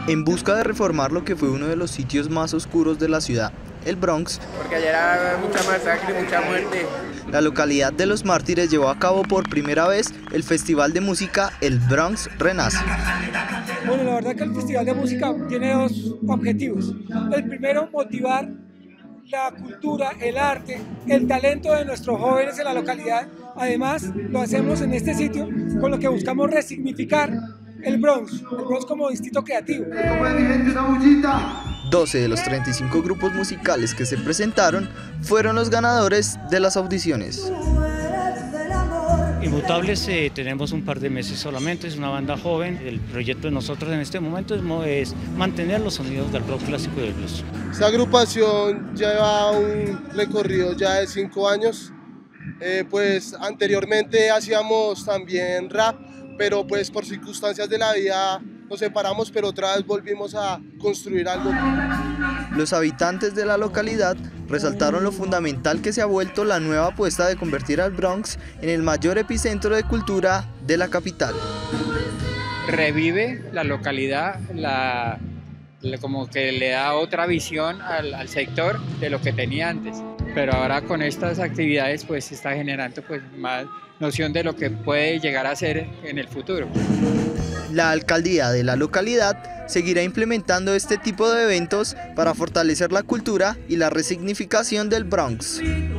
En busca de reformar lo que fue uno de los sitios más oscuros de la ciudad, el Bronx, porque allá era mucha masacre, mucha muerte. La localidad de los Mártires llevó a cabo por primera vez el festival de música El Bronx Renace. Bueno, la verdad que el festival de música tiene dos objetivos. El primero, motivar la cultura, el arte, el talento de nuestros jóvenes en la localidad. Además, lo hacemos en este sitio con lo que buscamos resignificar el Bronx como distrito creativo. 12 de los 35 grupos musicales que se presentaron fueron los ganadores de las audiciones. Inmutables tenemos un par de meses solamente, es una banda joven. El proyecto de nosotros en este momento es mantener los sonidos del rock clásico y del blues. Esta agrupación lleva un recorrido ya de 5 años. Pues anteriormente hacíamos también rap, pero pues por circunstancias de la vida nos separamos, pero otra vez volvimos a construir algo. Los habitantes de la localidad resaltaron lo fundamental que se ha vuelto la nueva apuesta de convertir al Bronx en el mayor epicentro de cultura de la capital. Revive la localidad, como que le da otra visión al sector de lo que tenía antes. Pero ahora con estas actividades pues se está generando pues más noción de lo que puede llegar a ser en el futuro. La alcaldía de la localidad seguirá implementando este tipo de eventos para fortalecer la cultura y la resignificación del Bronx.